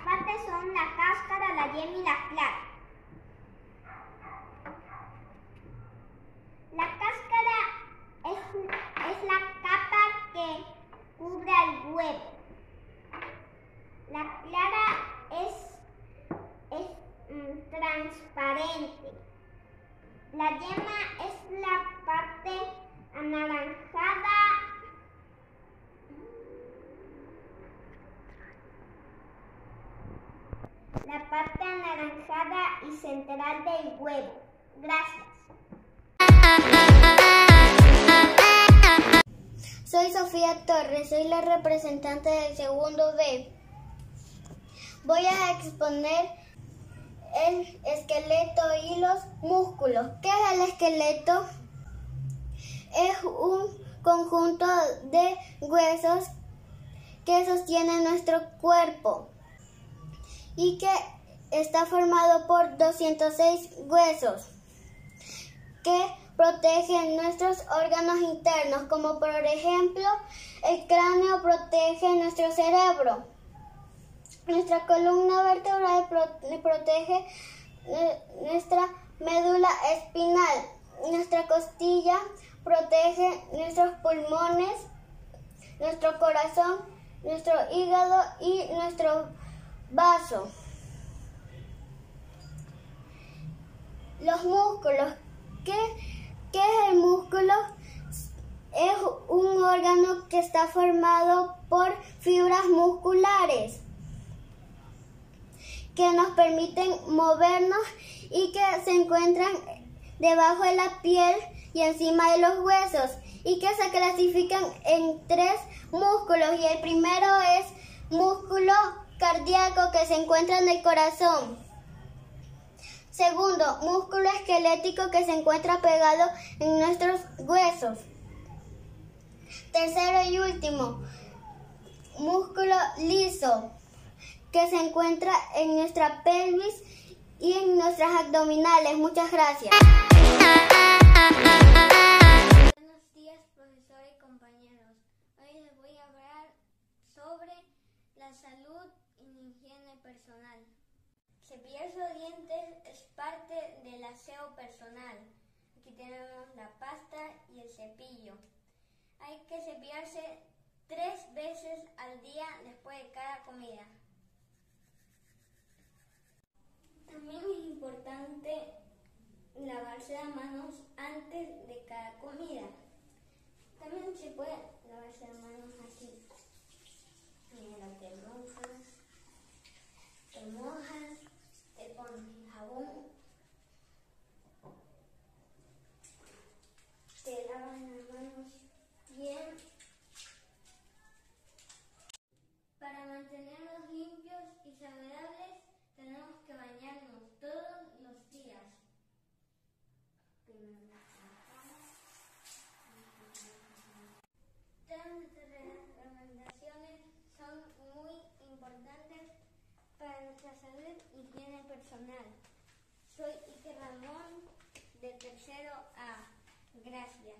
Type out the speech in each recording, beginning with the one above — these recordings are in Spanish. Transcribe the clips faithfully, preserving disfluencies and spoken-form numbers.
partes son la cáscara, la yema y la clara. La cáscara es, es la capa que cubre al huevo. La clara es, es mm, transparente. La yema es la parte anaranjada. La parte anaranjada y central del huevo. Gracias. Soy Sofía Torres, soy la representante del segundo B. Voy a exponer el esqueleto y los músculos. ¿Qué es el esqueleto? Es un conjunto de huesos que sostiene nuestro cuerpo y que está formado por doscientos seis huesos que protegen nuestros órganos internos, como por ejemplo el cráneo protege nuestro cerebro, nuestra columna vertebral protege nuestra médula espinal, nuestra costilla protege nuestros pulmones, nuestro corazón, nuestro hígado y nuestro vaso. Los músculos. ¿Qué, qué es el músculo? Es un órgano que está formado por fibras musculares que nos permiten movernos y que se encuentran debajo de la piel y encima de los huesos, y que se clasifican en tres músculos, y el primero es músculo cardíaco, que se encuentra en el corazón. Segundo, músculo esquelético, que se encuentra pegado en nuestros huesos. Tercero y último, músculo liso, que se encuentra en nuestra pelvis y en nuestras abdominales. Muchas gracias. Buenos días, profesor y compañeros. Hoy les voy a hablar sobre la salud y la higiene personal. Cepillarse los dientes es parte del aseo personal. Aquí tenemos la pasta y el cepillo. Hay que cepillarse tres veces al día después de cada comida. También es importante lavarse las manos antes de cada comida. También se puede lavarse las manos así. Mira, te mojas, te mojas, te pones jabón, te lavas las manos bien. Para mantenernos limpios y saludables tenemos que bañarnos todos los días. Todas nuestras recomendaciones son muy importantes para nuestra salud y higiene personal. Soy Iker Ramón, de tercero A. Gracias.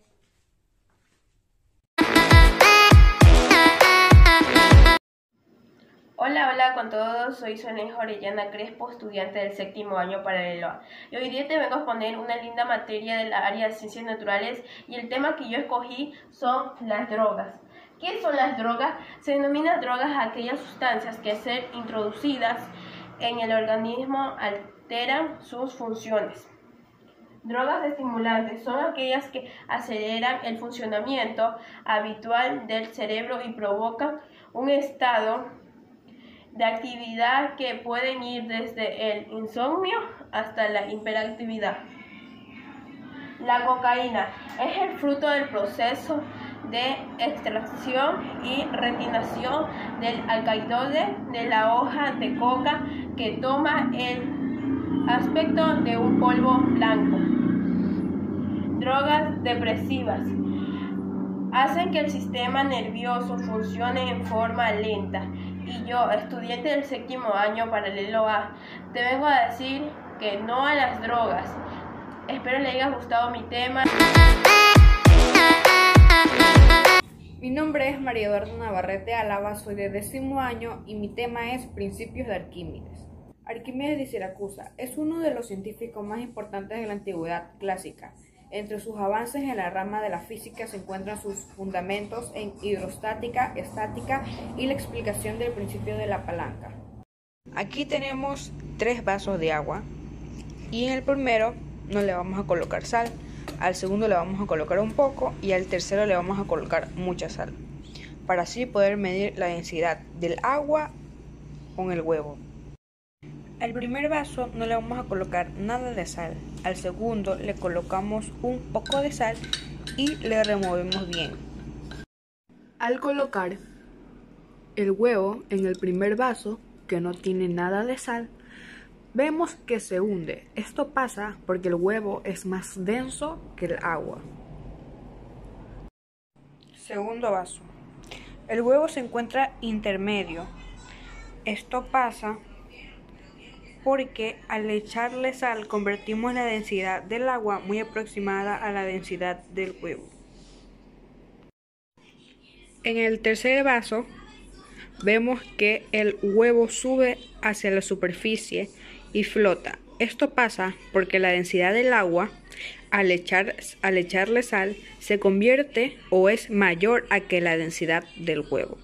Hola, hola con todos, soy Sonia Orellana Crespo, estudiante del séptimo año paralelo A. Y hoy día te vengo a exponer una linda materia de la área de ciencias naturales, y el tema que yo escogí son las drogas. ¿Qué son las drogas? Se denomina drogas a aquellas sustancias que al ser introducidas en el organismo alteran sus funciones. Drogas estimulantes son aquellas que aceleran el funcionamiento habitual del cerebro y provocan un estado de actividad que pueden ir desde el insomnio hasta la hiperactividad. La cocaína es el fruto del proceso de extracción y retinación del alcaloide de la hoja de coca, que toma el aspecto de un polvo blanco. Drogas depresivas hacen que el sistema nervioso funcione en forma lenta. Y yo, estudiante del séptimo año paralelo A, te vengo a decir que no a las drogas. Espero les haya gustado mi tema. Mi nombre es María Eduarda Navarrete Álava, soy de décimo año y mi tema es Principios de Arquímedes. Arquímedes de Siracusa es uno de los científicos más importantes de la antigüedad clásica. Entre sus avances en la rama de la física se encuentran sus fundamentos en hidrostática, estática y la explicación del principio de la palanca. Aquí tenemos tres vasos de agua y en el primero no le vamos a colocar sal, al segundo le vamos a colocar un poco y al tercero le vamos a colocar mucha sal, para así poder medir la densidad del agua con el huevo. Al primer vaso no le vamos a colocar nada de sal, al segundo le colocamos un poco de sal y le removemos bien. Al colocar el huevo en el primer vaso, que no tiene nada de sal, vemos que se hunde. Esto pasa porque el huevo es más denso que el agua. Segundo vaso. El huevo se encuentra intermedio. Esto pasa porque al echarle sal convertimos la densidad del agua muy aproximada a la densidad del huevo. En el tercer vaso vemos que el huevo sube hacia la superficie y flota. Esto pasa porque la densidad del agua al, echar, al echarle sal se convierte o es mayor a que la densidad del huevo.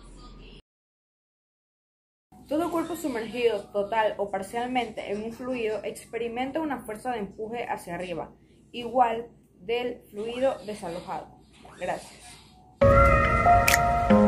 Todo cuerpo sumergido total o parcialmente en un fluido experimenta una fuerza de empuje hacia arriba, igual del fluido desalojado. Gracias.